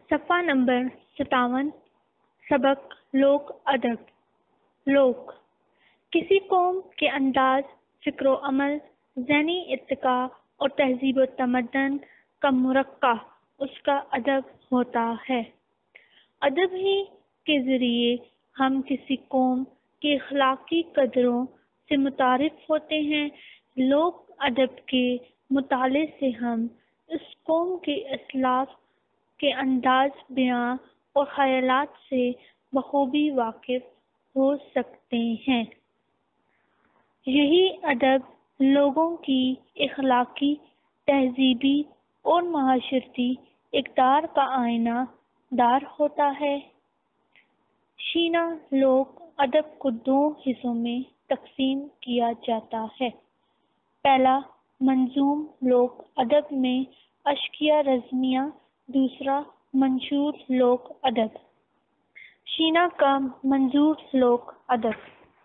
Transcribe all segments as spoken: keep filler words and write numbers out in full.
صفحہ نمبر ستاون سبق لوک ادب۔ لوک کسی قوم کے انداز، فکر و عمل، ذہنی ارتقاء اور تہذیب و تمدن کا مرقع اس کا ادب ہوتا ہے۔ ادب ہی کے ذریعے ہم کسی قوم کی اخلاقی قدروں سے متعارف ہوتے ہیں۔ لوک ادب کے مطالعے سے ہم اس قوم کے اسلاف کے انداز بیاں اور خیالات سے بخوبی واقف ہو سکتے ہیں۔ یہی ادب لوگوں کی اخلاقی، تہذیبی اور معاشرتی اقدار کا آئینہ دار ہوتا ہے۔ شینا لوک ادب کو دو حصوں میں تقسیم کیا جاتا ہے۔ پہلا، منظوم لوک ادب میں اشکیہ رزمیہ، دوسرا منشور لوک ادب۔ شینا کا منظور لوک ادب۔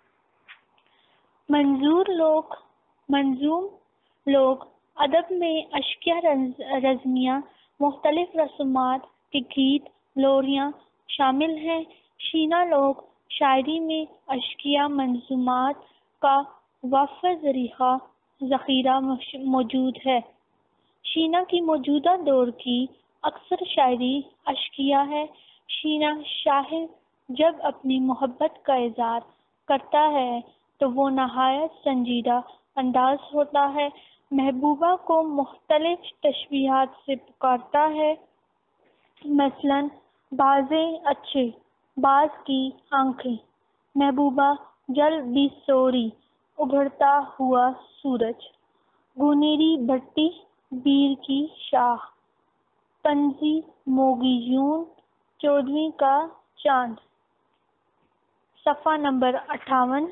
منظور لوک منظوم لوک ادب میں اشکیہ رزمیہ، مختلف رسومات کے گیت، لوریاں شامل ہیں۔ شینا لوک شاعری میں اشکیہ منظومات کا وافر ذخیرہ موجود ہے۔ شینا کی موجودہ دور کی اکثر شاعری اشکیہ ہے۔ شینا شاعر جب اپنی محبت کا اظہار کرتا ہے تو وہ نہایت سنجیدہ انداز ہوتا ہے۔ محبوبہ کو مختلف تشبیہات سے پکارتا ہے، مثلاً بازیں اچھے، باز کی آنکھیں، محبوبہ جل بھی سوری، ابھرتا ہوا سورج، گونیری بھٹی، بیر کی شاخ، پنزی موگی یون، چودھویں کا چاند۔ صفحہ نمبر اٹھاون۔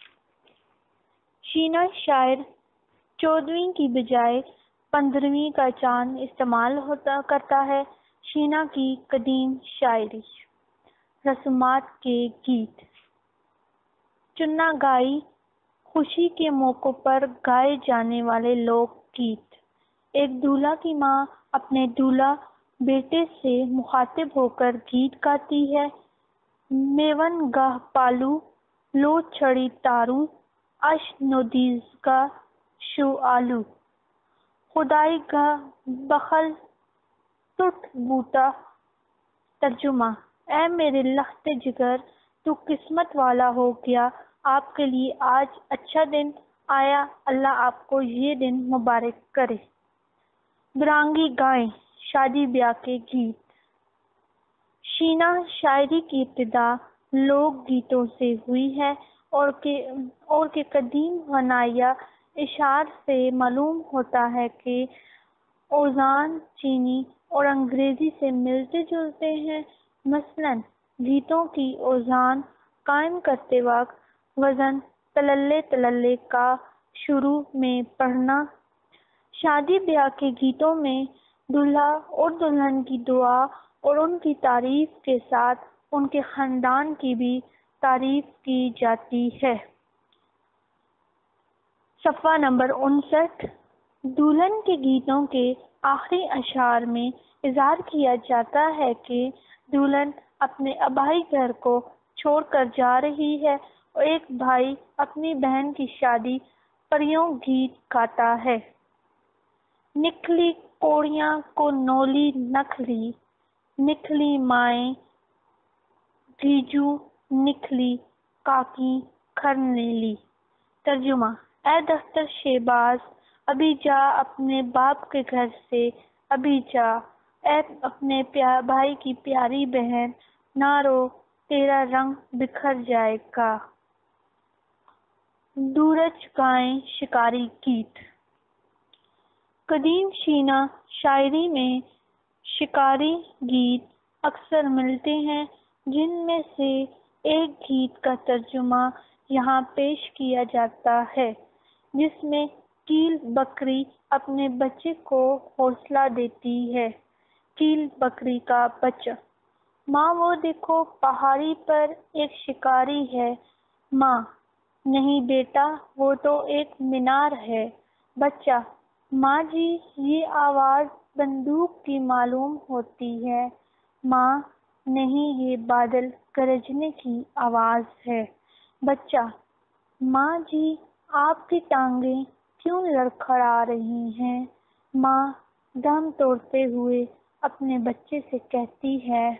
شینا شاعر چودھویں کی بجائے پندرہویں کا چاند استعمال ہوتا کرتا ہے۔ شینا کی قدیم شاعری۔ رسومات کے گیت۔ چننا گائی، خوشی کے موقعوں پر گائے جانے والے لوک گیت۔ ایک دولہا کی ماں اپنے دولہا بیٹے سے مخاطب ہو کر گیت گاتی ہے۔ میون گاہ پالو، لو چھڑی تارو، اش ندیز کا شو آلو، خدائی گاہ بخل ٹوٹ بوٹا۔ ترجمہ: اے میرے لخت جگر، تو قسمت والا ہو گیا، آپ کے لیے آج اچھا دن آیا، اللہ آپ کو یہ دن مبارک کرے۔ برانگی گائیں، شادی بیاہ کے گیت۔ شینا شاعری کی ابتدا لوک گیتوں سے ہوئی ہے اور کے اور کے قدیم غنائیہ اشعار سے معلوم ہوتا ہے کہ اوزان چینی اور انگریزی سے ملتے جلتے ہیں۔ مثلاً گیتوں کی اوزان قائم کرتے وقت وزن تللے تللے کا شروع میں پڑھنا۔ شادی بیاہ کے گیتوں میں دولہا اور دلہن کی دعا اور ان کی تعریف کے ساتھ ان کے خاندان کی بھی تعریف کی جاتی ہے۔ صفحہ نمبر انسٹھ۔ دلہن کے گیتوں کے آخری اشعار میں اظہار کیا جاتا ہے کہ دلہن اپنے آبائی گھر کو چھوڑ کر جا رہی ہے اور ایک بھائی اپنی بہن کی شادی پریوں گیت گاتا ہے۔ نکھلی کوڑیاں کو نولی نکھلی، نکھلی مائیں گیجو نکھلی کاکی کھرنیلی۔ ترجمہ: اے دختر شہباز، ابھی جا اپنے باپ کے گھر سے، ابھی جا، اے اپنے بھائی کی پیاری بہن، نہ رو، تیرا رنگ بکھر جائے گا۔ دورج گائیں، شکاری گیت۔ قدیم شینا شاعری میں شکاری گیت اکثر ملتے ہیں، جن میں سے ایک گیت کا ترجمہ یہاں پیش کیا جاتا ہے، جس میں کیل بکری اپنے بچے کو حوصلہ دیتی ہے۔ کیل بکری کا بچہ: ماں وہ دیکھو پہاڑی پر ایک شکاری ہے۔ ماں: نہیں بیٹا، وہ تو ایک مینار ہے۔ بچہ: ماں جی، یہ آواز بندوق کی معلوم ہوتی ہے۔ ماں نہیں، یہ بادل گرجنے کی آواز ہے۔ بچہ: ماں جی، آپ کی ٹانگیں کیوں لڑکھڑا رہی ہیں؟ ماں دم توڑتے ہوئے اپنے بچے سے کہتی ہے۔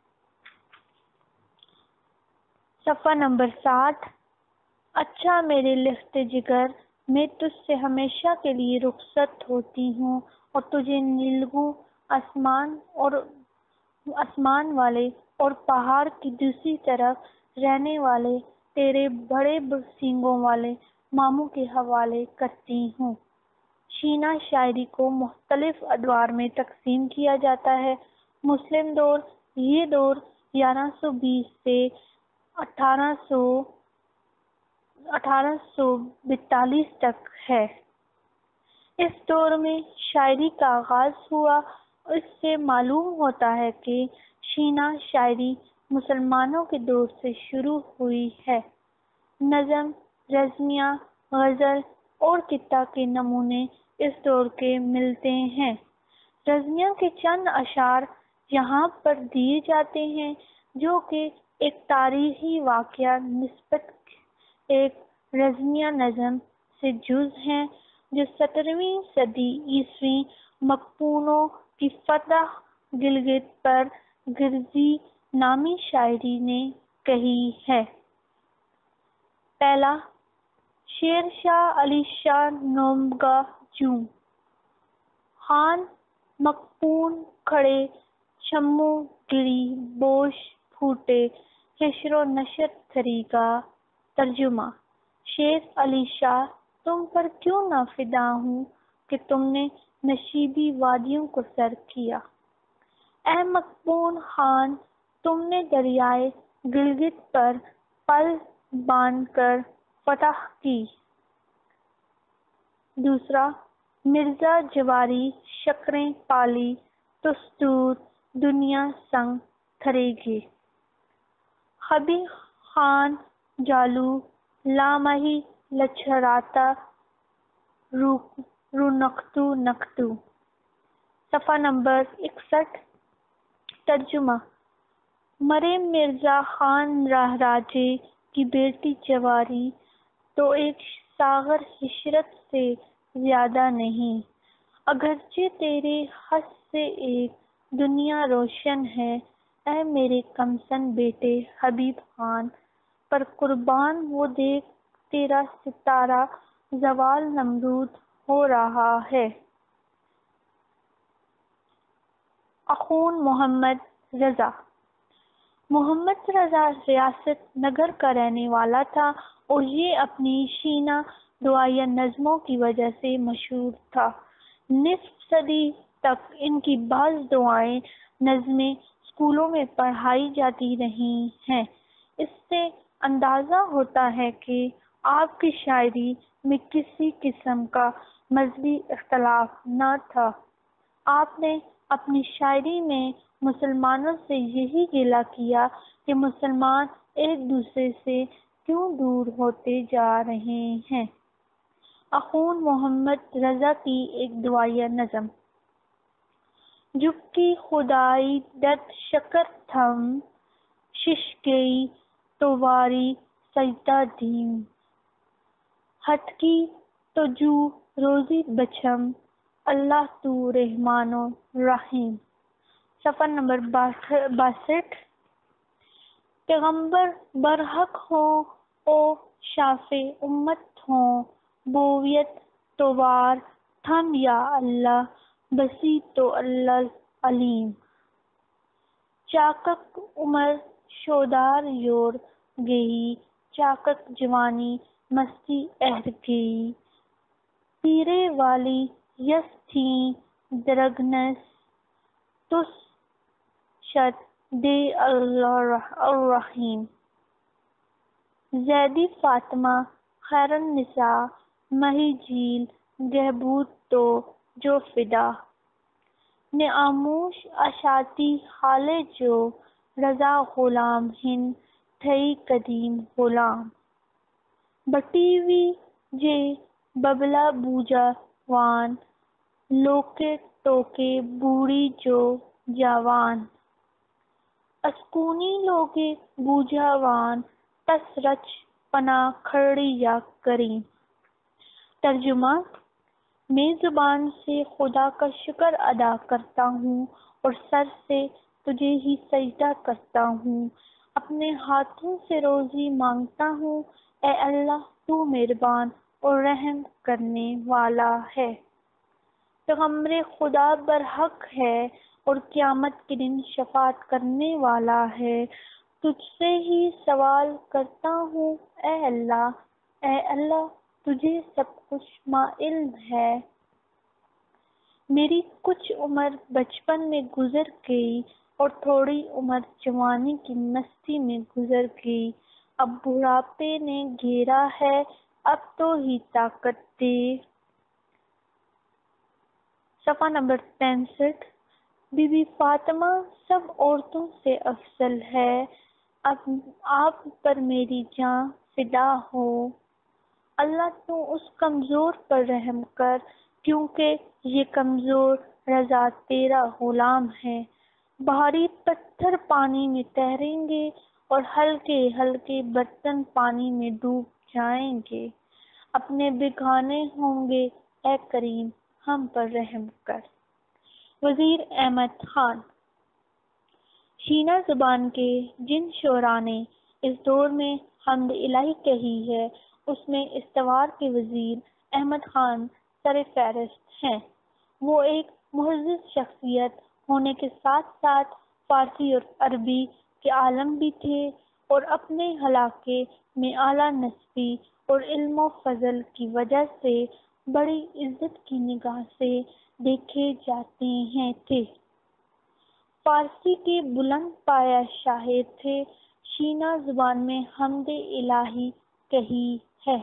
صفحہ نمبر ساٹھ۔ اچھا میرے لخت جگر، میں تجھ سے ہمیشہ کے لیے رخصت ہوتی ہوں اور تجھے نیلگوں آسمان اور آسمان والے اور پہاڑ کی دوسری طرف رہنے والے تیرے بڑے سینگوں والے ماموں کے حوالے کرتی ہوں۔ شینا شاعری کو مختلف ادوار میں تقسیم کیا جاتا ہے۔ مسلم دور: یہ دور گیارہ سو بیس سے اٹھارہ سو اٹھارہ سو بیالیس تک ہے۔ اس دور میں شاعری کا آغاز ہوا۔ اس سے معلوم ہوتا ہے کہ شینا شاعری مسلمانوں کے دور سے شروع ہوئی ہے۔ نظم، رزمیہ، غزل اور قطعہ کے نمونے اس دور کے ملتے ہیں۔ رزمیہ کے چند اشعار یہاں پر دیے جاتے ہیں جو کہ ایک تاریخی واقعہ نسبت ایک رزمیہ نظم سے جز ہیں جو سترہویں صدی عیسوی مقپونوں کی فتح گلگت پر غرزی نامی شاعر نے کہی ہے۔ پہلا: شیر شاہ علی شاہ نومگاہ جوں: خان مقپون کھڑے، شمو گری بوش پھوٹے، حشر و نشر تھری کا۔ ترجمہ: شیر علی شاہ، تم پر کیوں نہ فدا ہوں کہ تم نے نشیبی وادیوں کو سر کیا۔ اے مقپون خان، تم نے دریائے گلگت پر پل باندھ کر فتح کی۔ دوسرا: مرزا جواری شکریں پالی، دستور دنیا سنگ تھرے گے۔ خبی خان جالو، لامحی لچھڑاتا رو نختو نختو۔ صفحہ نمبر اکسٹھ۔ ترجمہ: مرے مرزا خان راہ راجے کی بیٹی جواری تو ایک ساغر عشرت سے زیادہ نہیں، اگرچہ تیرے حسن سے ایک دنیا روشن ہے۔ اے میرے کمسن بیٹے حبیب خان، پر قربان وہ دیکھ تیرا ستارہ زوال نمرود ہو رہا ہے۔ اخون محمد رضا: محمد رضا ریاست نگر کا رہنے والا تھا اور یہ اپنی شینا دعائیہ نظموں کی وجہ سے مشہور تھا۔ نصف صدی تک ان کی بعض دعائیں نظمیں اسکولوں میں پڑھائی جاتی رہی ہیں۔ اس سے اندازہ ہوتا ہے کہ آپ کی شاعری میں کسی قسم کا مذہبی اختلاف نہ تھا۔ آپ نے اپنی شاعری میں مسلمانوں سے یہی گلہ کیا کہ مسلمان ایک دوسرے سے کیوں دور ہوتے جا رہے ہیں۔ اخون محمد رضا کی ایک دعائیہ نظم: جب کی خدائی دت شکر تھم، شش گئی تو واری سجدہ دیم، ہٹکی تو جو روزی بچھم، اللہ تو رحمان و رحیم۔ صفحہ نمبر باسٹھ۔ پیغمبر برحق ہوں او شافع امت ہوں، بویت تو وار تھم یا اللہ، بسی تو اللہ علیم۔ چاکک عمر شودار یور گئی، چاکک جوانی مستی اہر گئی، پیرے والی یس تھیں درگنس، تس شد دے الرحیم۔ زیدی فاطمہ خیر النساء، مہی جیل گہبود تو جو فدا، نعموش اشاتی حالے جو، رضا غلام ہند تھئی قدیم غلام۔ بٹیوی جے ببلہ بوجہ وان، لوکے ٹوکے بوڑھی جو جاوان۔ اسکونی لوگے بوجھاوان تس رچ پنا کھڑی یا کریں۔ ترجمہ: میں زبان سے خدا کا شکر ادا کرتا ہوں اور سر سے تجھے ہی سجدہ کرتا ہوں، اپنے ہاتھوں سے روزی مانگتا ہوں، اے اللہ تو مہربان اور رحم کرنے والا ہے۔ پیغمبر خدا برحق ہے اور قیامت کے دن شفاعت کرنے والا ہے۔ تجھ سے ہی سوال کرتا ہوں اے اللہ، اے اللہ تجھے سب کچھ معلوم ہے۔ میری کچھ عمر بچپن میں گزر گئی اور تھوڑی عمر جوانی کی مستی میں گزر گئی، اب بڑھاپے نے گھیرا ہے، اب تو ہی طاقت دے۔ صفحہ نمبر پینسٹھ۔ بی بی فاطمہ سب عورتوں سے افضل ہے، اب آپ پر میری جاں فدا ہو۔ اللہ تو اس کمزور پر رحم کر، کیونکہ یہ کمزور رضا تیرا غلام ہے۔ بھاری پتھر پانی میں تیریں گے اور ہلکے ہلکے برتن پانی میں ڈوب جائیں گے، اپنے بگانے ہوں گے، اے کریم ہم پر رحم کر۔ وزیر احمد خان۔ شینا زبان کے جن شعراء نے اس دور میں حمد الہی کہی ہے، اس میں استوار کے وزیر احمد خان سر فہرست ہیں۔ وہ ایک معزز شخصیت ہونے کے ساتھ ساتھ فارسی اور عربی کے عالم بھی تھے اور اپنے علاقے میں اعلیٰ نسبی اور علم و فضل کی وجہ سے بڑی عزت کی نگاہ سے دیکھے جاتے ہیں تھے۔ فارسی کے بلند پایہ شاعر تھے۔ شینا زبان میں حمد الہی کہی ہے۔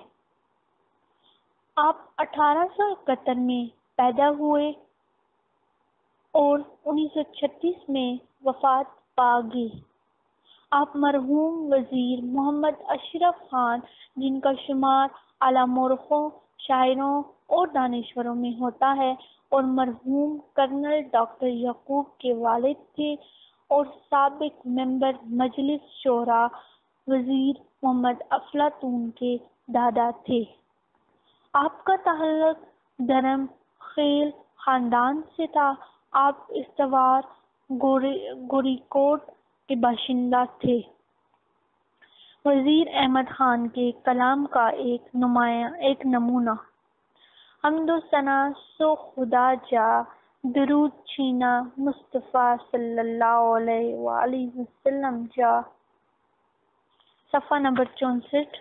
آپ اٹھارہ سو اکہتر میں پیدا ہوئے اور انیس سو چھتیس میں وفات پا گئے۔ آپ مرحوم وزیر محمد اشرف خان، جن کا شمار اعلیٰ مورخوں، شاعروں اور دانشوروں میں ہوتا ہے، اور مرحوم کرنل ڈاکٹر یعقوب کے والد تھے، اور سابق ممبر مجلس شورا وزیر محمد افلاطون کے دادا تھے۔ آپ کا تعلق دھرم خیل خاندان سے تھا۔ آپ استوار گوری کوٹ کے باشندہ تھے۔ وزیر احمد خان کے کلام کا ایک نمایاں ایک نمونہ: حمد و ثنا سو خدا جا، درود چینا مصطفیٰ صلی اللہ علیہ وآلہ وسلم جا۔ صفحہ نمبر چونسٹھ۔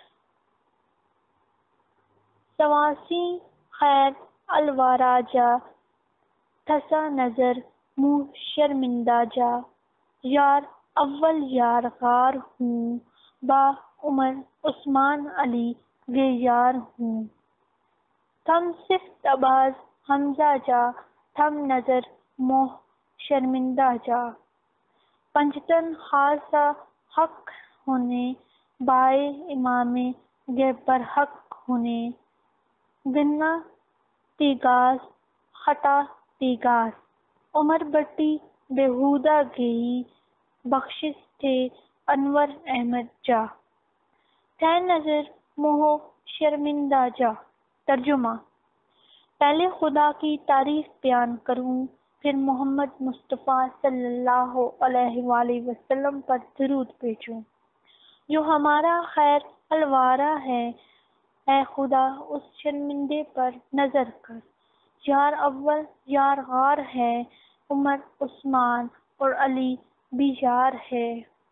سواسی خیر الورا جا، تھسا نظر منہ شرمندہ جا، یار اول یار غار ہوں، با عمر عثمان علی گے یار ہوں۔ تھم صفت آباز حمزہ جا، تھم نظر موہ شرمندہ جا۔ پنجتن خاصا حق ہونے، بائے امام گے برحق ہونے۔ گنا تیغاز خطا تیغاز، عمر بٹی بےہودہ گئی، بخشش تھے انور احمد جا۔ تھے نظر موہ شرمندہ جا۔ ترجمہ: پہلے خدا کی تعریف بیان کروں، پھر محمد مصطفیٰ صلی اللہ علیہ وآلہ وسلم پر درود بھیجوں۔ جو ہمارا خیر الورا ہے، اے خدا اس شرمندے پر نظر کر۔ یار اول یار غار ہے، عمر عثمان اور علی بھی یار ہے۔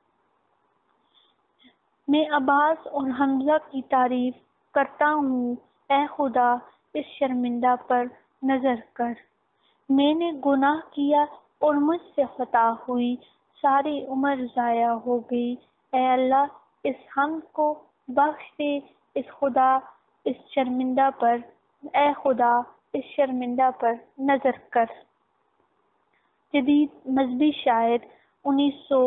میں عباس اور حمزہ کی تعریف کرتا ہوں، اے خدا اس شرمندہ پر نظر کر۔ میں نے گناہ کیا اور مجھ سے خطا ہوئی، ساری عمر ضائع ہو گئی، اے اللہ اس حمد کو بخش دے، اس خدا اس شرمندہ پر اے خدا اس شرمندہ پر نظر کر۔ جدید مذہبی شاعر انیس سو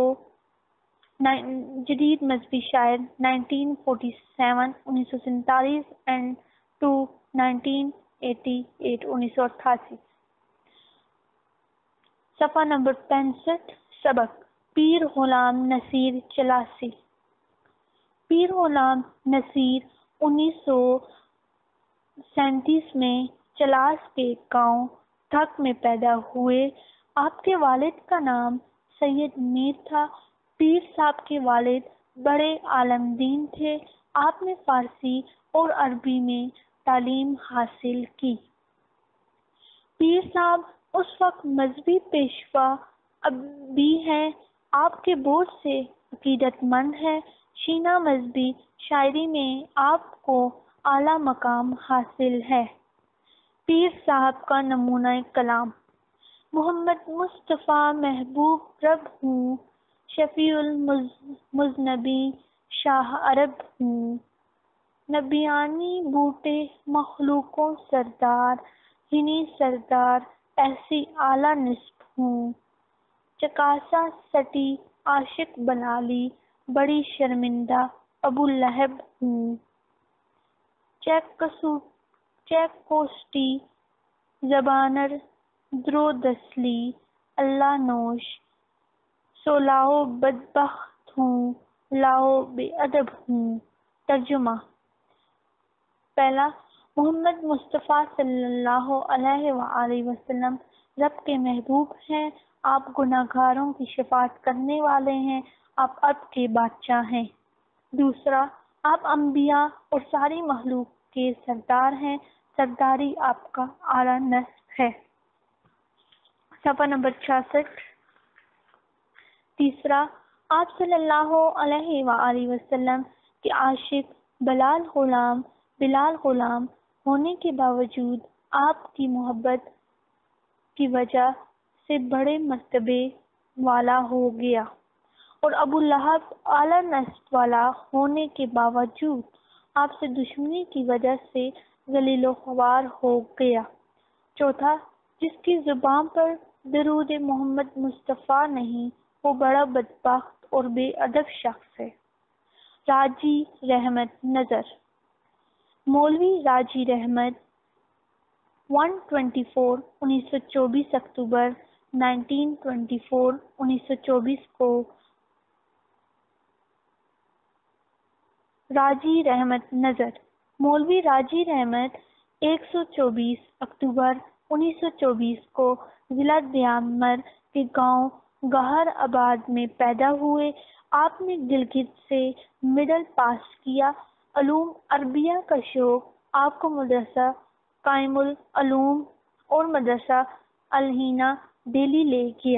جدید مذہبی شاعر نائنٹین فورٹی سیون انیس سو سینتالیس and to nineteen eighty eight انیس سو اٹھاسی۔ صفحہ نمبر پینسٹھ۔ سبق: پیر غلام نصیر چلاسی۔ پیر غلام نصیر انیس سو سینتیس میں چلاس کے گاؤں تھک میں پیدا ہوئے۔ آپ کے والد کا نام سید میر تھا۔ پیر صاحب کے والد بڑے عالم دین تھے۔ آپ نے فارسی اور عربی میں تعلیم حاصل کی۔ پیر صاحب اس وقت مذہبی پیشوا اب بھی ہیں۔ آپ کے بہت سے عقیدت مند ہیں۔ شیعہ مذہبی شاعری میں آپ کو اعلیٰ مقام حاصل ہے۔ پیر صاحب کا نمونہ کلام: محمد مصطفیٰ محبوب رب ہوں، شفیع المذنبین شاہ عرب ہوں، نبیانی بوٹے مخلوقوں سردار، ہنی سردار ایسی اعلیٰ نسب ہوں، چکاسا سٹی عاشق بنا لی، بڑی شرمندہ ابو لہب ہوں، چیکوسٹی زبانر درو دسلی اللہ نوش، سو لاؤ بدبخت ہوں، لاؤ بے ادب ہوں۔ ترجمہ: پہلا، محمد مصطفیٰ صلی اللہ علیہ وآلہ وسلم رب کے محبوب ہیں۔ آپ گناہ گاروں کی شفاعت کرنے والے ہیں۔ آپ عرب کے بادشاہ ہیں۔ دوسرا، آپ انبیاء اور ساری مخلوق کے سردار ہیں۔ سرداری آپ کا اعلیٰ نسب ہے۔ صفحہ نمبر چھیاسٹھ۔ تیسرا، آپ صلی اللہ علیہ وآلہ وسلم کے عاشق بلال غلام بلال غلام ہونے کے باوجود آپ کی محبت کی وجہ سے بڑے مرتبے والا ہو گیا، اور ابو لہب اعلیٰ نسب والا ہونے کے باوجود آپ سے دشمنی کی وجہ سے ذلیل و خوار ہو گیا۔ چوتھا، جس کی زبان پر درود محمد مصطفیٰ نہیں، وہ بڑا بدبخت اور بے ادب شخص ہے۔ راجی رحمت نظر: مولوی راجی رحمت انیس سو چوبیس اکتوبر انیس سو چوبیس کو راجی رحمت نظر مولوی راجی رحمت ایک سو چوبیس اکتوبر انیس سو چوبیس کو ضلع دیامر کے گاؤں گہر آباد میں پیدا ہوئے۔ آپ نے گلگت سے مڈل پاس کیا۔ علوم عربیہ کا شوق آپ کو مدرسہ قائم العلوم اور مدرسہ الہینہ دہلی لے گیا۔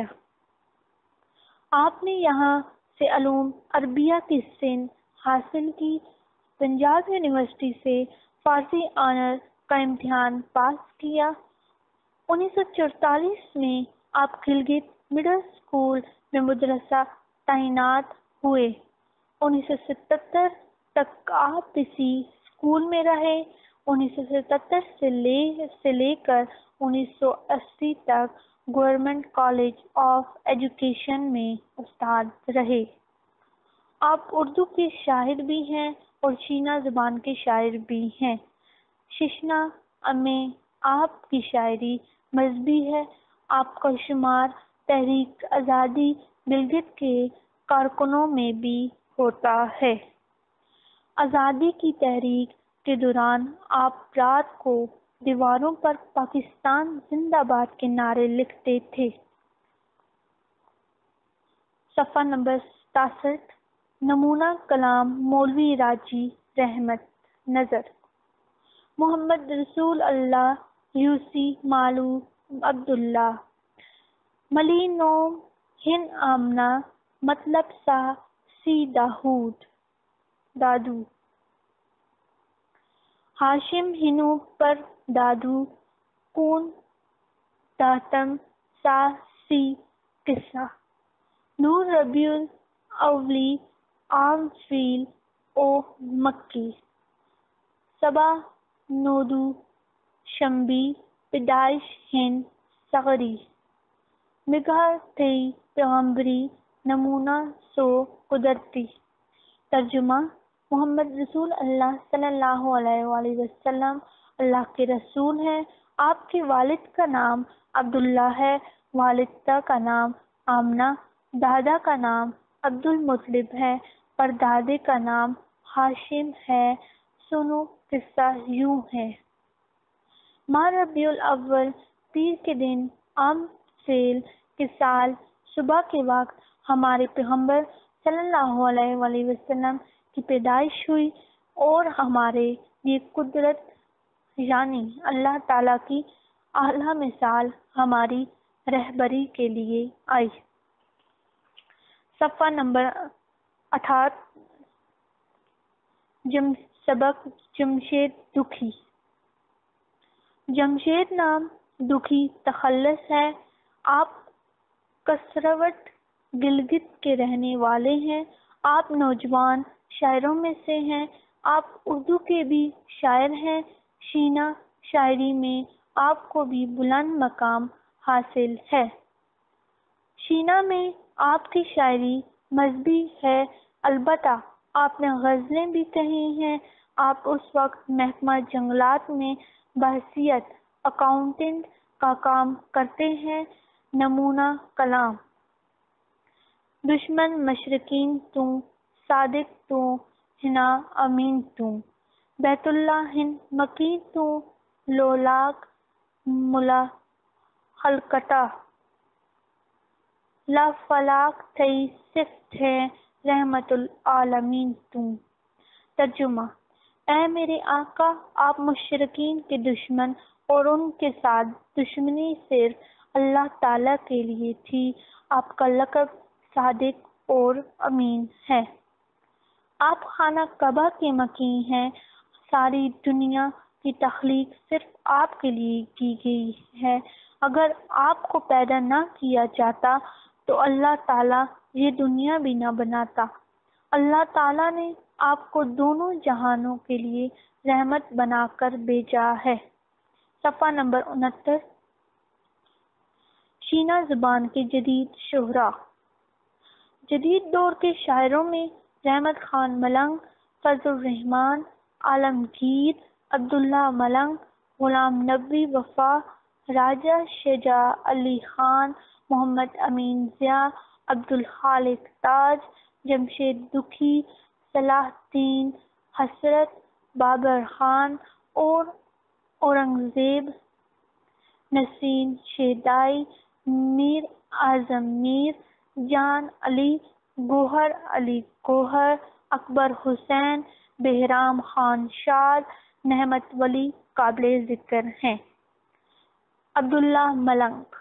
آپ نے یہاں سے علوم عربیہ کی سند حاصل کی۔ پنجاب یونیورسٹی سے فارسی آنرز کا امتحان پاس کیا۔ انیس سو چورتالیس میں آپ گلگت مڈل اسکول میں مدرسہ تعینات ہوئے۔ انیس سو ستتر تک آپ اسی اسکول میں رہے۔ انیس سو ستتر سے لے سے لے کر انیس سو اسی تک گورنمنٹ کالج آف ایجوکیشن میں استاد رہے۔ آپ اردو کے شاعر بھی ہیں اور شینا زبان کے شاعر بھی ہیں۔ ششنا میں آپ کی شاعری مذہبی ہے۔ آپ کا شمار تحریک آزادی گلگت کے کارکنوں میں بھی ہوتا ہے۔ آزادی کی تحریک کے دوران آپ رات کو دیواروں پر پاکستان زندہ باد کے نعرے لکھتے تھے۔ صفحہ نمبر ستاسٹھ۔ نمونہ کلام مولوی راجی رحمت نظر: محمد رسول اللہ یوسی مالو عبداللہ ملی نوم ہن آمنہ مطلب سا سی داود دادو ہاشم ہنو پر دادو کون داتم سا سی قصہ نور ربیع الاولی عام فیل او مکی سبا نودو شمبی پیدائش ہند صغری مگہ تئی پیغمبری نمونہ سو قدرتی۔ ترجمہ: محمد رسول اللہ صلی اللہ علیہ وآلہ وسلم اللہ کے رسول ہیں۔ آپ کے والد کا نام عبداللہ ہے، والدہ کا نام آمنہ، دادا کا نام عبد المطلب ہے، پر دادے کا نام ہاشم ہے۔ سنو قصہ یوں ہے۔ ماہ ربیع الاول پیر کے دن عام سیل کے سال صبح کے وقت ہمارے پیغمبر صلی اللہ علیہ وآلہ وسلم کی پیدائش ہوئی اور ہمارے لیے قدرت یعنی اللہ تعالیٰ کی اعلیٰ مثال ہماری رہبری کے لیے آئی۔ صفحہ نمبر اٹھاٹھ جم سبق جمشید دکھی۔ جمشید نام دکھی تخلص ہے۔ آپ کسروٹ گلگت کے رہنے والے ہیں۔ آپ نوجوان شاعروں میں سے ہیں۔ آپ اردو کے بھی شاعر ہیں۔ شینا شاعری میں آپ کو بھی بلند مقام حاصل ہے۔ شینا میں آپ کی شاعری مذہبی ہے، البتہ آپ نے غزلیں بھی کہی ہیں۔ آپ اس وقت محکمہ جنگلات میں بحیثیت اکاؤنٹنٹ کا کام کرتے ہیں۔ نمونہ کلام: دشمن مشرقین تو، صادق تو، ہنا امین تو، بیت اللہ ہن مکی تو، لولاک ملا خلقتا، لا فلاک تئی صفت ہے رحمت العالمین تو۔ ترجمہ: اے میرے آقا، آپ مشرکین کے دشمن اور ان کے ساتھ دشمنی صرف اللہ تعالیٰ کے لیے تھی۔ آپ کا لقب صادق اور امین ہے۔ آپ خانہ کعبہ کے مکی ہیں۔ ساری دنیا کی تخلیق صرف آپ کے لیے کی گئی ہے۔ اگر آپ کو پیدا نہ کیا جاتا تو اللہ تعالیٰ یہ دنیا بھی نہ بناتا۔ اللہ تعالیٰ نے آپ کو دونوں جہانوں کے لیے رحمت بنا کر بھیجا ہے۔ صفحہ نمبر انہتر شینا زبان کے جدید شہراء۔ جدید دور کے شاعروں میں رحمت خان ملنگ، فضل الرحمان عالمگیر، عبداللہ ملنگ، غلام نبی وفا، راجہ شجاع علی خان، محمد امین ضیاء، عبدالخالق تاج، جمشید دکھی، صلاح الدین حسرت، بابر خان اور اورنگزیب، نسرین شیدائی، میر اعظم میر، جان علی، گوہر علی گوہر، اکبر حسین، بہرام خان شاد، نعمت ولی قابل ذکر ہیں۔ عبداللہ ملنگ۔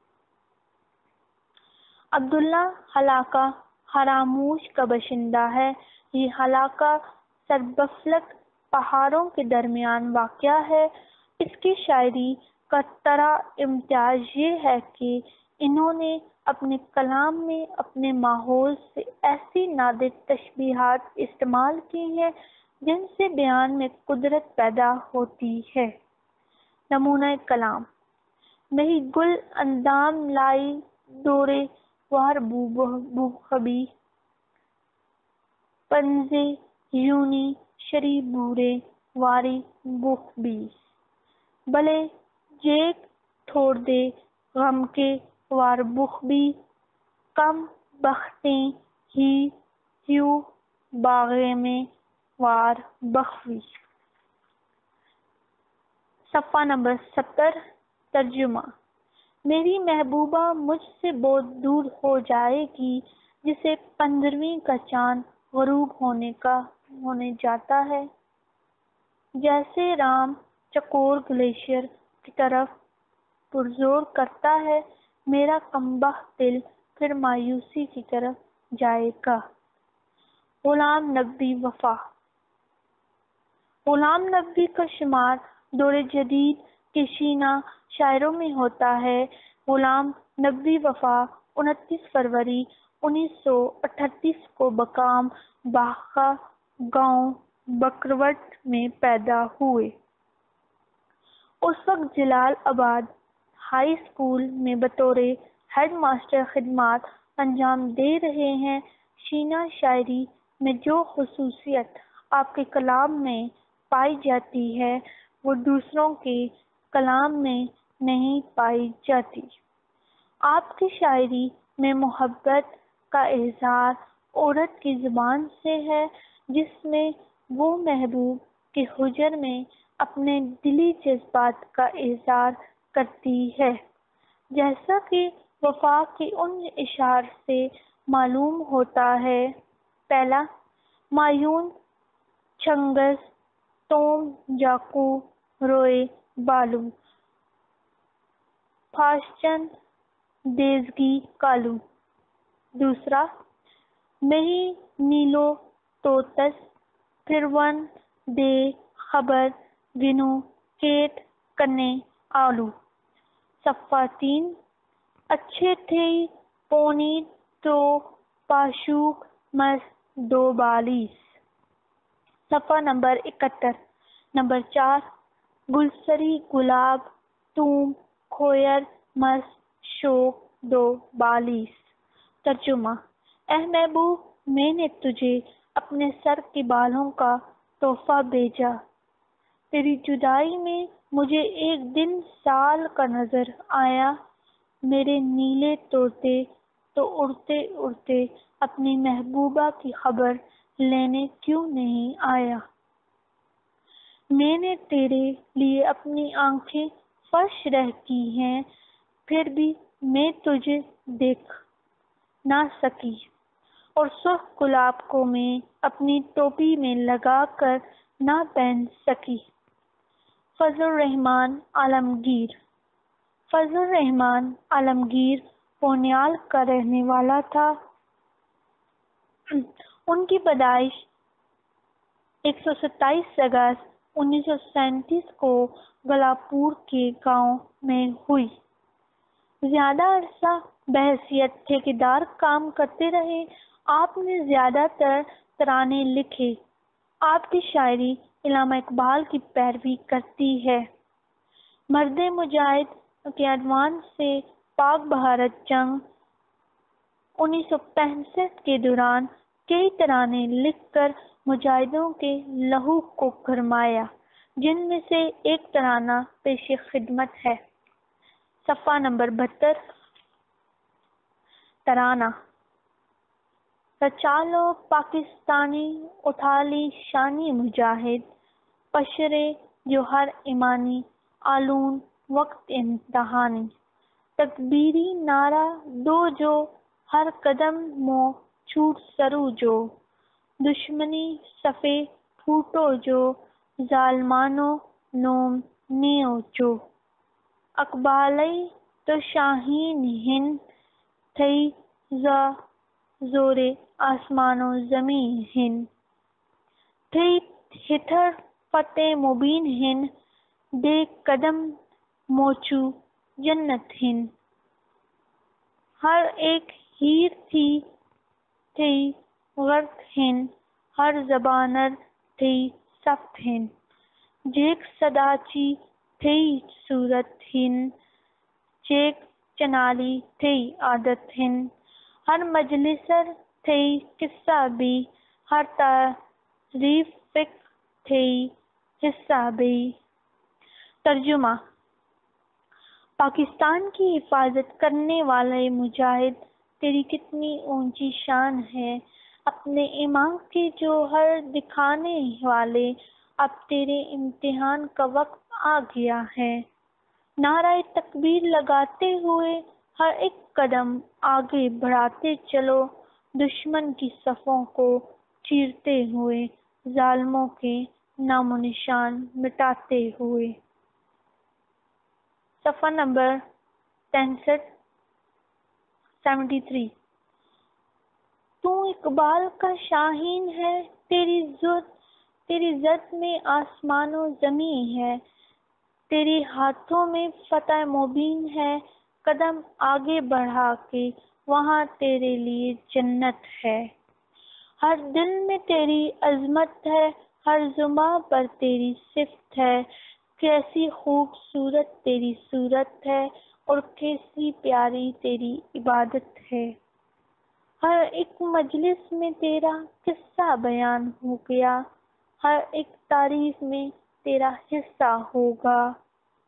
عبداللہ حلقہ حراموش کا باشندہ ہے۔ یہ حلقہ سربفلک پہاڑوں کے درمیان واقع ہے۔ اس کی شاعری کا طرا امتیاز یہ ہے کہ انہوں نے اپنے کلام میں اپنے ماحول سے ایسی نادر تشبیہات استعمال کی ہیں جن سے بیان میں قدرت پیدا ہوتی ہے۔ نمونہ کلام: مہی گل اندام لائی دورے وار بو خبی، پنزے یونی شری بورے واری بوخ بی، بلے جیک تھوڑ دے غم کے وار بوخ بی، کم بختیں ہی ہیو باغے میں وار بخوی۔ صفحہ نمبر ستر ترجمہ: میری محبوبہ مجھ سے بہت دور ہو جائے گی جسے پندرہویں کا چاند غروب ہونے کا ہونے جاتا ہے۔ جیسے رام چکور گلیشیر کی طرف پرزور کرتا ہے، میرا کمبخت دل پھر مایوسی کی طرف جائے گا۔ غلام نبی وفا۔ غلام نبی کا شمار دور جدید کے شینا شاعروں میں ہوتا ہے۔ غلام نبی وفا انتیس فروری انیس سو اٹھتیس کو بقام باغہ گاؤں بکروٹ میں پیدا ہوئے۔ اس وقت جلال آباد ہائی اسکول میں بطور ہیڈ ماسٹر خدمات انجام دے رہے ہیں۔ شینا شاعری میں جو خصوصیت آپ کے کلام میں پائی جاتی ہے وہ دوسروں کے کلام میں نہیں پائی جاتی۔ آپ کی شاعری میں محبت، کا اظہار عورت کی زبان سے ہے، جس میں وہ محبوب کے حجر میں اپنے دلی جذبات کا اظہار کرتی ہے، جیسا کہ وفا کے ان اشعار سے معلوم ہوتا ہے۔ پہلا، معیون چھنگز توم جاکو روئے بالو پھاشچن دیزگی کالو۔ دوسرا، مہی نیلو توتس پھرون دے خبر گنو کیٹ کنے آلو۔ صفحہ تین، اچھے تھے پونی تو پاشوک مس دو بالیس۔ صفحہ نمبر اکہتر۔ نمبر چار، گلسری گلاب توم کھویر مس شوق دو بالیس۔ ترجمہ، اے محبوب، میں نے تجھے اپنے سر کے بالوں کا تحفہ بھیجا، تیری جدائی میں مجھے ایک دن سال کا نظر آیا، میرے نیلے طوطے تو اڑتے اڑتے اپنی محبوبہ کی خبر لینے کیوں نہیں آیا؟ میں نے تیرے لیے اپنی آنکھیں فرش رہ کی ہیں، پھر بھی میں تجھے دیکھ نہ سکی، اور سرخ گلاب کو میں اپنی ٹوپی میں لگا کر نہ پہن سکی۔ فضل الرحمن عالمگیر۔ فضل الرحمن عالمگیر پونیال کا رہنے والا تھا۔ ان کی پیدائش ایک سو ستائیس اگست انیس سو سینتیس کو گلابپور کے گاؤں میں ہوئی۔ زیادہ عرصہ بحیثیت ٹھیکیدار کام کرتے رہے۔ آپ نے زیادہ تر ترانے لکھے۔ آپ کی شاعری علامہ اقبال کی پیروی کرتی ہے۔ مرد مجاہد کے عنوان سے پاک بھارت جنگ انیس سو پینسٹھ کے دوران کئی ترانے لکھ کر مجاہدوں کے لہو کو گرمایا، جن میں سے ایک ترانہ پیش خدمت ہے۔ صفحہ نمبر بہتر۔ ترانہ: رچا لو پاکستانی اٹھا لی شانی مجاہد، پشرے جو ہر ایمانی آلون وقت امتحانی، تکبیری نعرہ دو جو ہر قدم مو چھوٹ سرو جو، دشمنی صفے پھوٹو جو ظالمانو نوم نیو جو، اقبالئی تو شاہین ہند تھئی زا زورے آسمان و زمیں ہند، تھئی ہتھر فتح مبین ہند دے قدم موچو جنت ہند، ہر ایک ہیر تھی تھئی غرق ہند، ہر زبانر تھئی سفت ہند، جیک صداچی تھئی صورت ہند، جیک چنالی تھئی عادت ہند، ہر مجلسر تھئی قصہ بھی، ہر تعریف فک تھئی حصہ بھی۔ ترجمہ: پاکستان کی حفاظت کرنے والے مجاہد، تیری کتنی اونچی شان ہے، اپنے ایمان کے جوہر دکھانے والے، اب تیرے امتحان کا وقت آ گیا ہے۔ نعرہ تکبیر لگاتے ہوئے ہر ایک قدم آگے بڑھاتے چلو، دشمن کی صفوں کو چیرتے ہوئے، ظالموں کے نام و نشان مٹاتے ہوئے۔ صفحہ نمبر تینسٹھ سیونٹی تھری۔ تو اقبال کا شاہین ہے، تیری زد تیری زد میں آسمان و زمیں ہے، تیرے ہاتھوں میں فتح مبین ہے، قدم آگے بڑھا کے وہاں تیرے لیے جنت ہے، ہر دل میں تیری عظمت ہے، ہر زباں پر تیری صفت ہے، کیسی خوبصورت تیری صورت ہے اور کیسی پیاری تیری عبادت ہے، ہر ایک مجلس میں تیرا قصہ بیان ہو گیا، ہر ایک تعریف میں تیرا حصہ ہوگا۔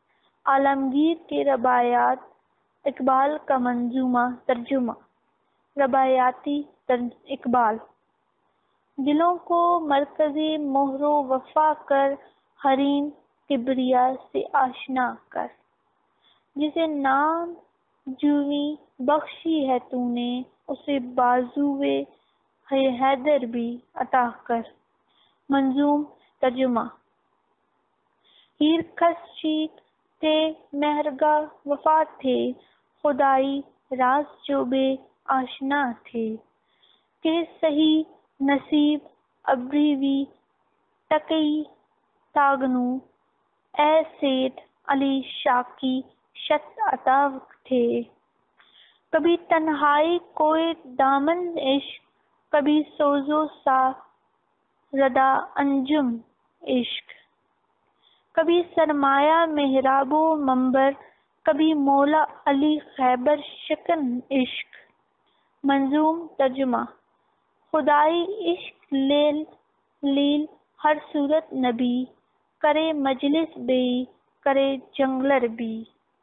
عالمگیر کے رباعیات، اقبال کا منظومہ۔ ترجمہ: رباعیاتی اقبال، دلوں کو مرکزی مہر و وفا کر، حریم کبریا سے آشنا کر، جسے نام جویں بخشی ہے تو نے، اسے بازوئے حیدر بھی عطا کر۔ منظوم ترجمہ: ہیر خورشید تھے مہرگاہ وفا تھے، خدائی راز جو بے آشنا تھے، کہ سہی نصیب ابروی ٹکئی تاگنو، اے سید علی شاہ کی شت عطا تھے۔ کبھی تنہائی کوئے دامن عشق، کبھی سوزو سا ردا انجم عشق، کبھی سرمایہ محراب و منبر، کبھی مولا علی خیبر شکن عشق۔ منظوم ترجمہ: خدائی عشق لیل لیل ہر صورت نبی، کرے مجلس بی کرے جنگلر بی۔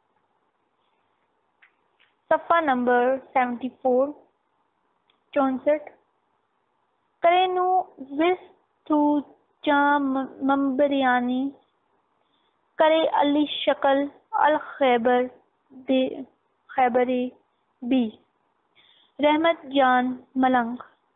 صفحہ نمبر سیونٹی فور چونسٹھ کرے نو وس تو جاں منبریانی، کرے علی شکل الخیبر دے خیبری بی۔ رحمت جان ملنگ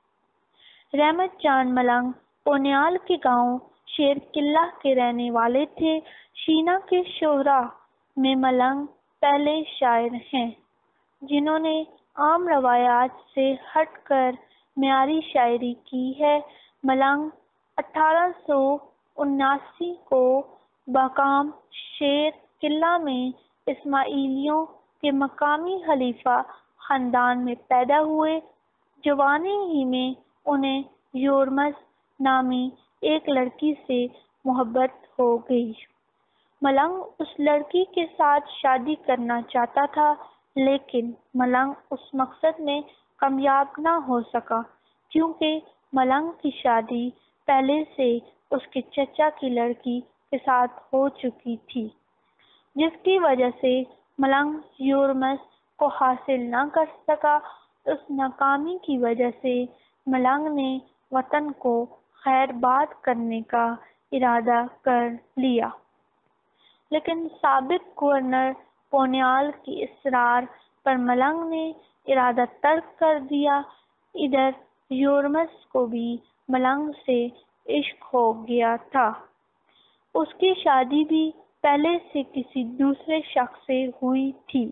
رحمت جان ملنگ پونیال کے گاؤں شیر قلعہ کے رہنے والے تھے۔ شینا کے شعراء میں ملنگ پہلے شاعر ہیں جنہوں نے عام روایات سے ہٹ کر معیاری شاعری کی ہے۔ ملنگ اٹھارہ سو اناسی کو بقام شیر قلعہ میں اسماعیلیوں کے مقامی خلیفہ خاندان میں پیدا ہوئے۔ جوانی ہی میں انہیں یورمز نامی ایک لڑکی سے محبت ہو گئی۔ ملنگ اس لڑکی کے ساتھ شادی کرنا چاہتا تھا، لیکن ملنگ اس مقصد میں کامیاب نہ ہو سکا، کیونکہ ملنگ کی شادی پہلے سے اس کے چچا کی لڑکی کے ساتھ ہو چکی تھی، جس کی وجہ سے ملنگ یورمز کو حاصل نہ کر سکا۔ اس ناکامی کی وجہ سے ملنگ نے وطن کو خیر باد کرنے کا ارادہ کر لیا، لیکن سابق گورنر پونیال کی اصرار پر ملنگ نے ارادہ ترک کر دیا۔ ادھر یورمز کو بھی ملنگ سے عشق ہو گیا تھا، اس کی شادی بھی پہلے سے کسی دوسرے شخص سے ہوئی تھی۔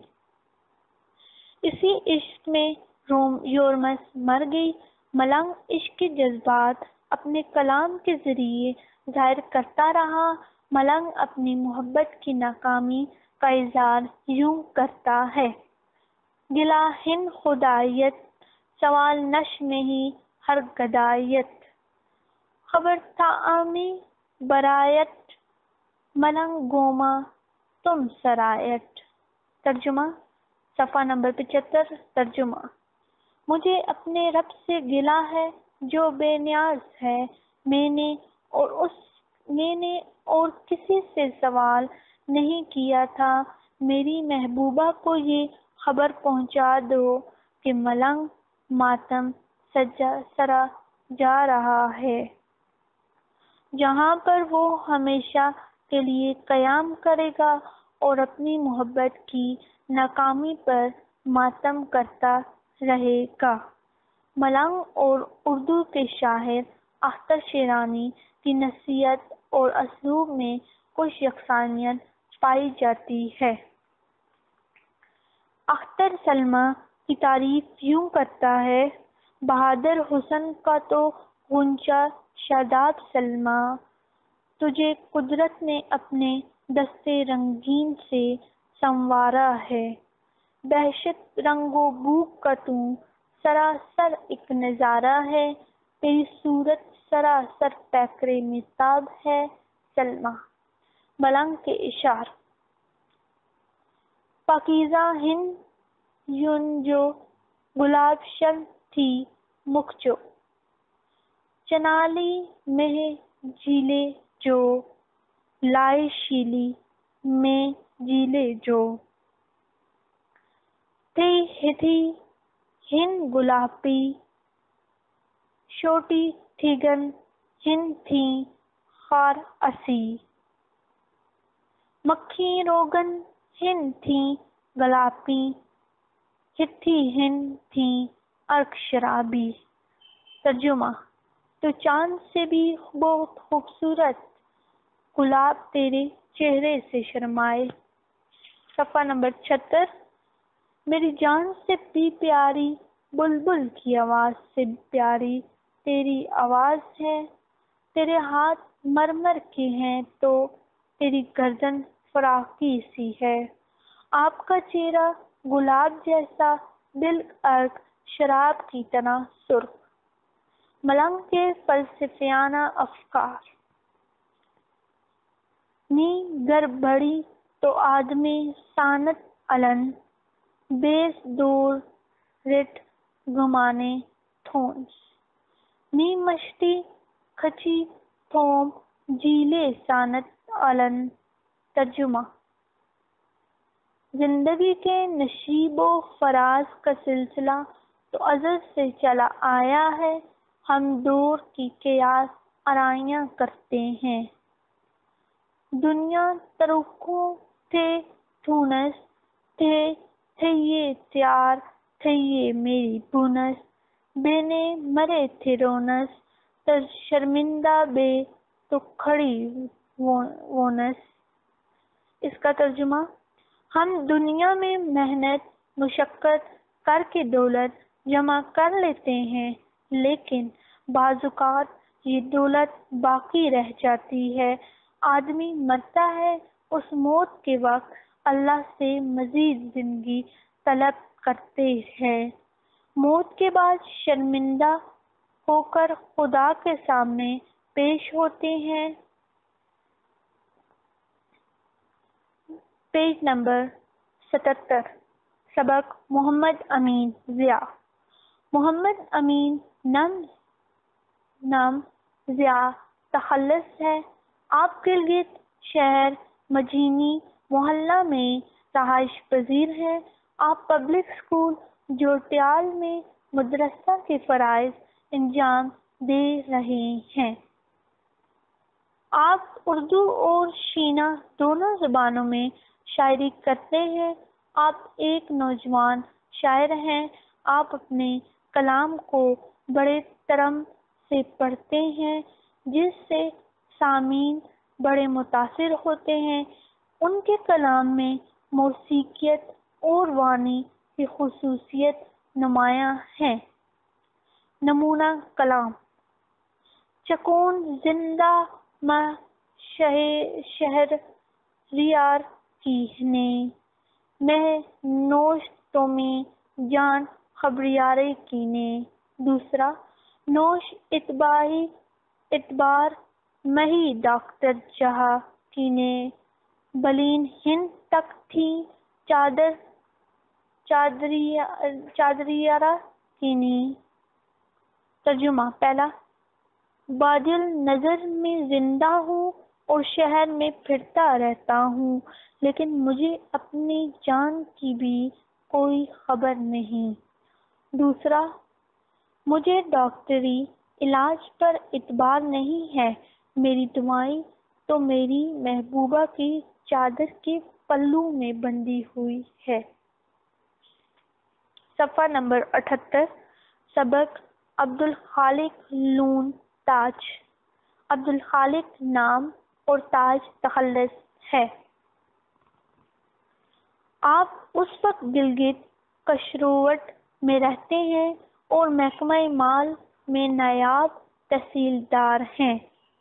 اسی عشق میں یورمز مر گئی۔ ملنگ عشق کے جذبات اپنے کلام کے ذریعے ظاہر کرتا رہا۔ ملنگ اپنی محبت کی ناکامی کا اظہار یوں کرتا ہے: گلہ ہن خدائیت سوال نش نہیں ہر گدائیت، خبر طعامی برایت ملنگ گوما تم سرایت۔ ترجمہ: صفحہ نمبر پچہتر ترجمہ: مجھے اپنے رب سے گلہ ہے جو بے نیاز ہے، میں نے اور اس میں نے اور کسی سے سوال نہیں کیا تھا۔ میری محبوبہ کو یہ خبر پہنچا دو کہ ملنگ ماتم سرا جا رہا ہے، جہاں پر وہ ہمیشہ کے لیے قیام کرے گا اور اپنی محبت کی ناکامی پر ماتم کرتا رہے گا۔ ملنگ اور اردو کے شاعر اختر شیرانی کی نصیحت اور اسلوب میں کچھ یکسانیت پائی جاتی ہے۔ اختر سلمیٰ کی تعریف یوں کرتا ہے: بہادر حسن کا تو غنچہ شاداب سلمیٰ، تجھے قدرت نے اپنے دستے رنگین سے سنوارا ہے۔ بہشت رنگ و بو کا تو سراسر ایک نظارہ ہے، تیری صورت سراسر پیکرِ مہتاب ہے سلمیٰ۔ ملنگ کے اشعار: پاکیزہ ہند یون جو گلاب شب تھی مکھ جو، چنالی مہ جیلے جو لائے شیلی میں جیلے جو، تھی ہتھی ہن گلابی، چھوٹی تھیگن ہن تھیں خار اسی، مکھی روگن ہن تھیں گلابی، ہتھی ہن تھیں ارک شرابی۔ ترجمہ: تو چاند سے بھی بہت خوبصورت، گلاب تیرے چہرے سے شرمائے۔ صفحہ نمبر چھہتر۔ میری جان سے بھی پیاری، بلبل کی آواز سے پیاری تیری آواز ہے، تیرے ہاتھ مرمر کے ہیں تو تیری گردن فراخی سی ہے، آپ کا چہرہ گلاب جیسا، دل ارک شراب کی طرح سرخ۔ ملنگ کے فلسفیانہ افکار۔ نی گر بڑی تو آدمی سانت الن، بیس دور رٹ گمانے تھونس، نی مشتی کھچی تھوم جیلے سانت الن۔ ترجمہ: زندگی کے نشیب و فراز کا سلسلہ تو ازل سے چلا آیا ہے، ہم دور کی قیاس آرائیاں کرتے ہیں۔ دنیا تروکھوں تھے ٹھونس، تھے تھیے تیار تھیے میری بونس، بے نے مرے تھے رونس، تر شرمندہ بے تو کھڑی وونس۔ اس کا ترجمہ: ہم دنیا میں محنت مشقت کر کے دولت جمع کر لیتے ہیں، لیکن بعض اوقات یہ دولت باقی رہ جاتی ہے۔ آدمی مرتا ہے، اس موت کے وقت اللہ سے مزید زندگی طلب کرتے ہیں، موت کے بعد شرمندہ ہو کر خدا کے سامنے پیش ہوتے ہیں۔ پیج نمبر ستتر۔ سبق: محمد امین ضیاء۔ محمد امین نام نام ضیاء تخلص ہے۔ آپ گلگت شہر مجینی محلہ میں رہائش پذیر ہیں۔ آپ پبلک اسکول جوٹیال میں مدرسہ کے فرائض انجام دے رہے ہیں۔ آپ اردو اور شینا دونوں زبانوں میں شاعری کرتے ہیں۔ آپ ایک نوجوان شاعر ہیں۔ آپ اپنے کلام کو بڑے ترم سے پڑھتے ہیں، جس سے سامعین بڑے متاثر ہوتے ہیں۔ ان کے کلام میں موسیقیت اور وانی کی خصوصیت نمایاں ہے۔ نمونہ کلام: چکون زندہ مہ شہر ریار کی نے، مہ نوش تومی جان خبریارے کی نے۔ دوسرا: نوش اتباعی اعتبار مہی ڈاکٹر جہاں کی نے، بلین ہند تک تھی چادر چادریارہ کی نے۔ ترجمہ: پہلا: بادل نظر میں زندہ ہوں اور شہر میں پھرتا رہتا ہوں، لیکن مجھے اپنی جان کی بھی کوئی خبر نہیں۔ دوسرا: مجھے ڈاکٹری علاج پر اعتبار نہیں ہے، میری دوائی تو میری محبوبہ کی چادر کے پلو میں بندھی ہوئی ہے۔ صفحہ نمبر اٹھتر۔ سبق: عبدالخالق لون تاج۔ عبدالخالق نام اور تاج تخلص ہے۔ آپ اس وقت گلگت کشروٹ میں رہتے ہیں اور محکمہ مال میں نائب تحصیلدار ہیں۔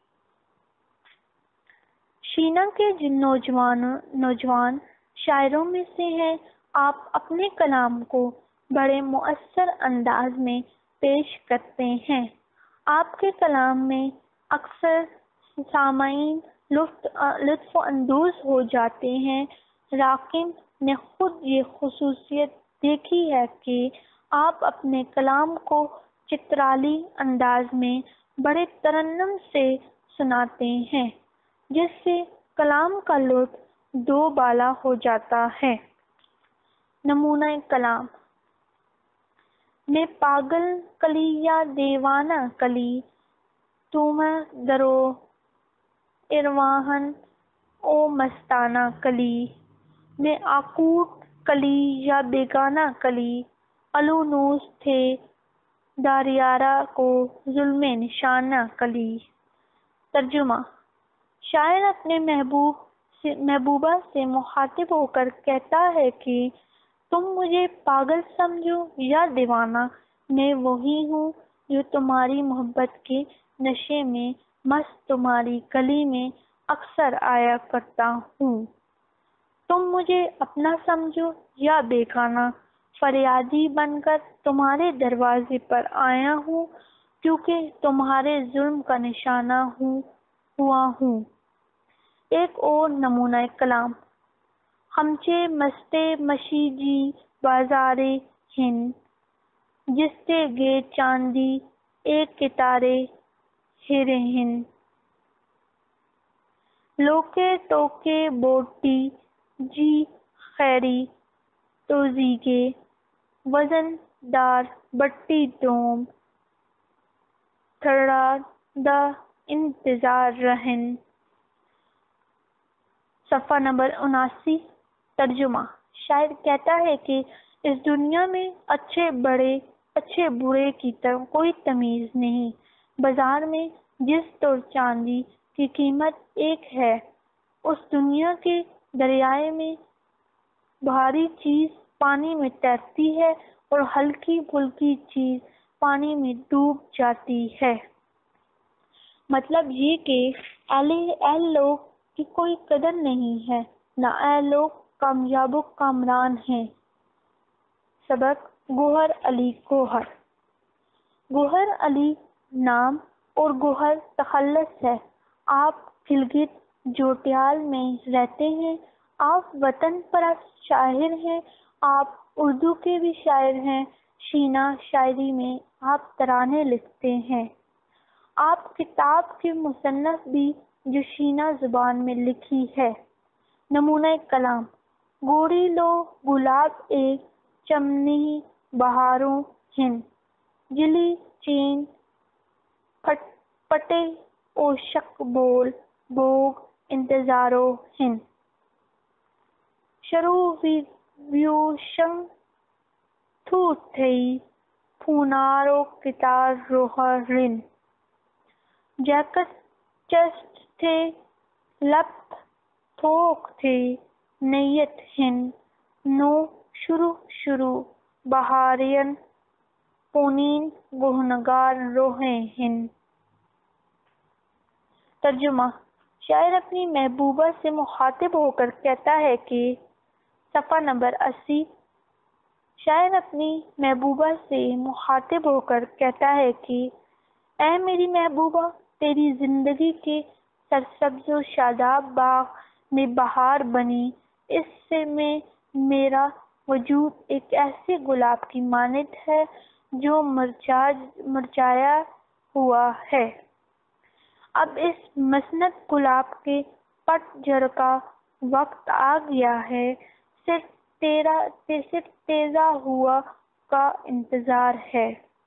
شینا کے جن نوجوان شاعروں میں سے ہیں، آپ اپنے کلام کو بڑے مؤثر انداز میں پیش کرتے ہیں۔ آپ کے کلام میں اکثر سامعین لطف اندوز ہو جاتے ہیں۔ راکم نے خود یہ خصوصیت دیکھی ہے کہ آپ اپنے کلام کو چترالی انداز میں بڑے ترنم سے سناتے ہیں، جس سے کلام کا لطف دو بالا ہو جاتا ہے۔ نمونہ کلام: میں پاگل کلی یا دیوانہ کلی، تم درو ارواہن او مستانہ کلی، میں آکوٹ کلی یا بیگانہ کلی، الونوس تھے داریارہ کو ظلم نشانہ کلی۔ ترجمہ: شاعر اپنے محبوب سے محبوبہ سے مخاطب ہو کر کہتا ہے کہ تم مجھے پاگل سمجھو یا دیوانہ، میں وہی ہوں جو تمہاری محبت کے نشے میں مست تمہاری گلی میں اکثر آیا کرتا ہوں۔ تم مجھے اپنا سمجھو یا بیگانہ، فریادی بن کر تمہارے دروازے پر آیا ہوں، کیونکہ تمہارے ظلم کا نشانہ ہوں ہوا ہوں۔ ایک اور نمونہ کلام: ہمچے مستے مشی جی بازارے ہن، جستے گے چاندی ایک کتارے ہرے ہن، لوکے ٹوکے بوٹی جی خیری توزیگے، وزن دار بٹی دوم تھڑا دا انتظار رہن۔ صفحہ نمبر اناسی۔ ترجمہ: شاعر کہتا ہے کہ اس دنیا میں اچھے بڑے اچھے برے کی کوئی تمیز نہیں۔ بازار میں جست اور چاندی کی قیمت ایک ہے۔ اس دنیا کے دریائے میں بھاری چیز پانی میں تیرتی ہے اور ہلکی پھلکی چیز پانی میں ڈوب جاتی ہے۔ مطلب یہ کہ اے لوگ کی کوئی قدر نہیں ہے، نہ اے لوگ کامیاب و کامران ہیں۔ سبق: گوہر علی گوہر گوہر علی نام اور گوہر تخلص ہے۔ آپ گلگت جوٹیال میں رہتے ہیں۔ آپ وطن پرست شاعر ہیں۔ آپ اردو کے بھی شاعر ہیں۔ شینا شاعری میں آپ ترانے لکھتے ہیں۔ آپ کتاب کے مصنف بھی جو شینا زبان میں لکھی ہے۔ نمونہ کلام: گوڑی لو گلاب ایک چمنی بہاروں ہن، جلی چین پٹے او شک بول بوگ انتظارو ہن، شروع ویوشم تھو تھئی پھونارو کتار روح رن، جیکٹ چسٹ تھے لپ تھوک تھے نیت ہن، نو شروع شروع بہارین پونین گہنگار روحیں ہن۔ ترجمہ: شاعر اپنی محبوبہ سے مخاطب ہو کر کہتا ہے کہ صفحہ نمبر اسی۔ شاعر اپنی محبوبہ سے مخاطب ہو کر کہتا ہے کہ اے میری محبوبہ، تیری زندگی کے سرسبز و شاداب باغ میں بہار بنی، اس سے میں میرا وجود ایک ایسے گلاب کی مانند ہے جو مرجھایا ہوا ہے۔ اب اس مسند گلاب کے پت جھڑ کا وقت آ گیا ہے، صرف تیرا صرف تیزا ہوا کا انتظار ہے۔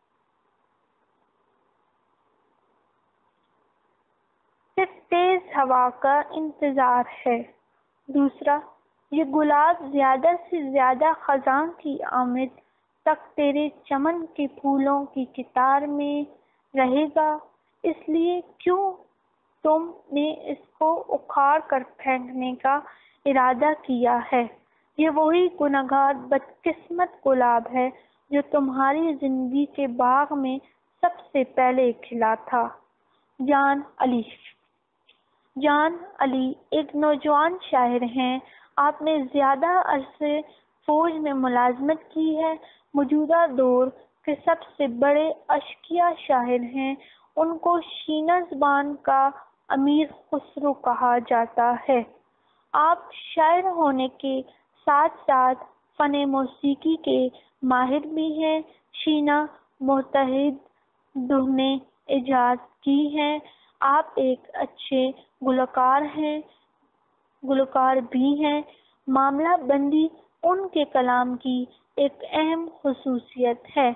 صرف تیز ہوا کا انتظار ہے۔ دوسرا، یہ گلاب زیادہ سے زیادہ خزاں کی آمد تک تیرے چمن کے پھولوں کی قطار میں رہے گا، اس لیے کیوں تم نے اس کو اکھاڑ کر پھینکنے کا ارادہ کیا ہے؟ یہ وہی گنہگار بدقسمت گلاب ہے جو تمہاری زندگی کے باغ میں سب سے پہلے کھلا تھا۔ جان علی جان علی ایک نوجوان شاعر ہیں۔ آپ نے زیادہ عرصے فوج میں ملازمت کی ہے۔ موجودہ دور کے سب سے بڑے اشقیاء شاعر ہیں۔ ان کو شینا زبان کا امیر خسرو کہا جاتا ہے۔ آپ شاعر ہونے کے ساتھ ساتھ فن موسیقی کے ماہر بھی ہیں۔ شینا متعدد دھنیں ایجاد کی ہیں۔ آپ ایک اچھے گلوکار ہیں گلوکار بھی ہیں۔ معاملہ بندی ان کے کلام کی ایک اہم خصوصیت ہے۔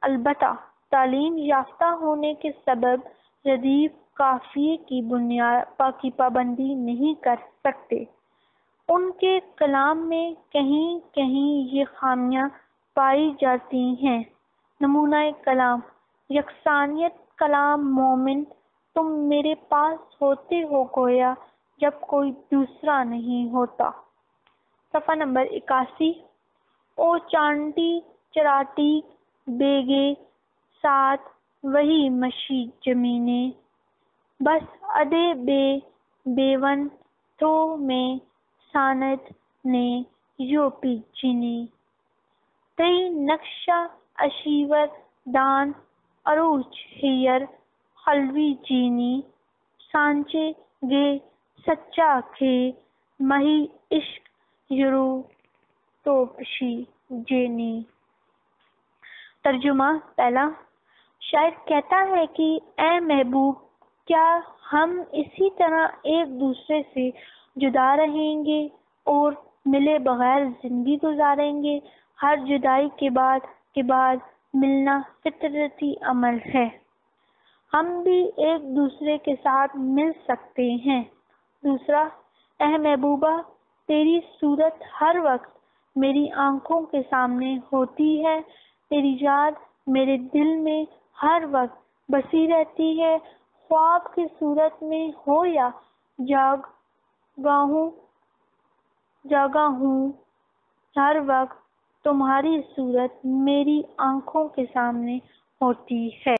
البتہ تعلیم یافتہ ہونے کے سبب ردیف قافیے کی بنیاد کی پابندی نہیں کر سکتے۔ ان کے کلام میں کہیں کہیں یہ خامیاں پائی جاتی ہیں۔ نمونہ کلام: یکسانیت کلام مومن، تم میرے پاس ہوتے ہو گویا جب کوئی دوسرا نہیں ہوتا۔ صفحہ نمبر اکاسی۔ او چانٹی چراٹی بیگے ساتھ وہی مشی جمینے، بس ادے بے بیون تھو میں ساند نے یو پی جینے، تئی نقشہ اشیور دان عروج ہیر خلوی جینی، سانچے گے سچا کھے مہی عشق یرو توپشی جینی۔ ترجمہ پہلا، شاعر کہتا ہے کہ اے محبوب، کیا ہم اسی طرح ایک دوسرے سے جدا رہیں گے اور ملے بغیر زندگی گزاریں گے؟ ہر جدائی کے بعد کے بعد ملنا فطرتی عمل ہے۔ ہم بھی ایک دوسرے کے ساتھ مل سکتے ہیں۔ دوسرا، اے محبوبہ، تیری صورت ہر وقت میری آنکھوں کے سامنے ہوتی ہے، تیری یاد میرے دل میں ہر وقت بسی رہتی ہے، خواب کی صورت میں ہو یا جاگ گاہوں جاگا ہوں، ہر وقت تمہاری صورت میری آنکھوں کے سامنے ہوتی ہے۔